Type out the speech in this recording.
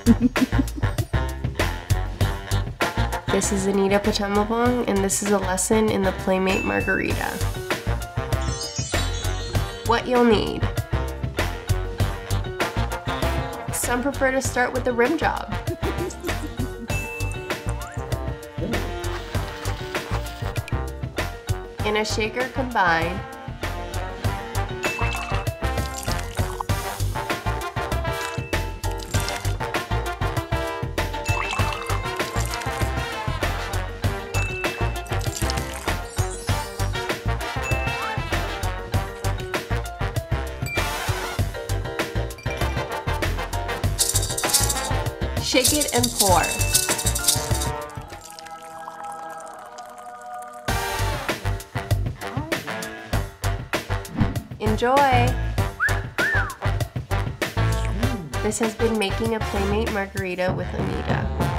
This is Anita Pathammavong, and this is a lesson in the Playmate Margarita. What you'll need. Some prefer to start with the rim job. In a shaker, combine shake it and pour. Enjoy! This has been Making a Playmate Margarita with Anita.